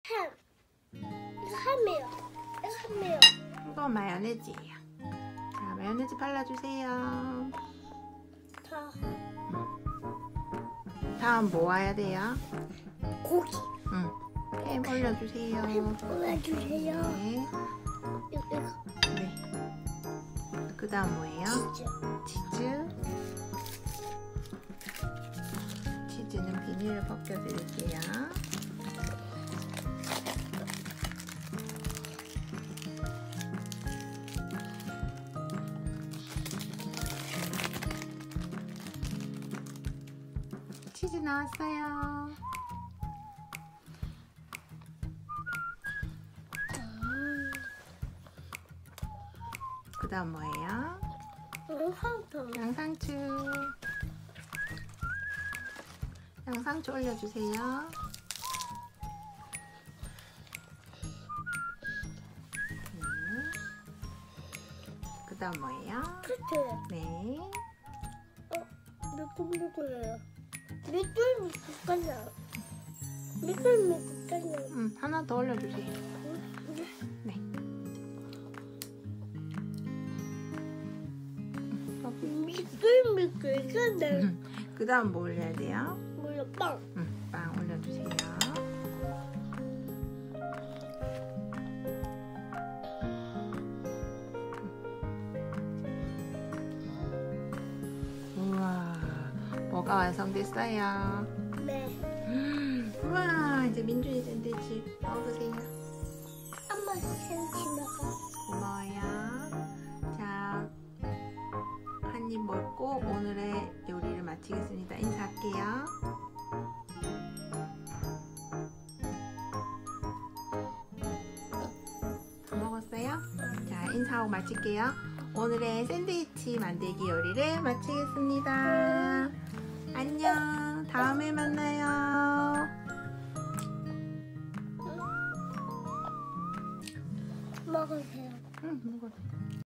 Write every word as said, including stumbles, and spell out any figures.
햄. 이거 햄이에요. 이거 햄이에요. 이거 마요네즈예요. 자, 마요네즈 발라주세요. 다 다음 뭐 와야 돼요? 고기. 응. 햄 올려주세요. 햄 올려주세요. 네. 이거 이거 네. 그 다음 뭐예요? 치즈. 치즈. 치즈는 비닐을 벗겨드릴게요. 치즈 나왔어요. 그 다음 뭐예요? 양상추. 양상추. 양상추 올려주세요. 그 다음 뭐예요? 그치? 네. 어, 매콤매콤해요. 매콤매콤하냐? 매콤매콤하냐? 음, 하나 더 올려주세요. 네. 매콤매콤하냐? 그 다음 뭐 올려야 돼요? 몰라, 빵. 음, 빵 올려주세요. 우와, 뭐가 완성됐어요? 네. 우와, 이제 민준이 샌드위치 먹으세요. 엄마 생치 먹어. 고마워요. 자, 한 입 먹고 오늘의 요리를 마치겠습니다. 인사할게요. 다 먹었어요? 자, 인사하고 마칠게요. 오늘의 샌드위치 만들기 요리를 마치겠습니다. 안녕. 다음에 만나요. 먹으세요. 응, 먹어도 돼.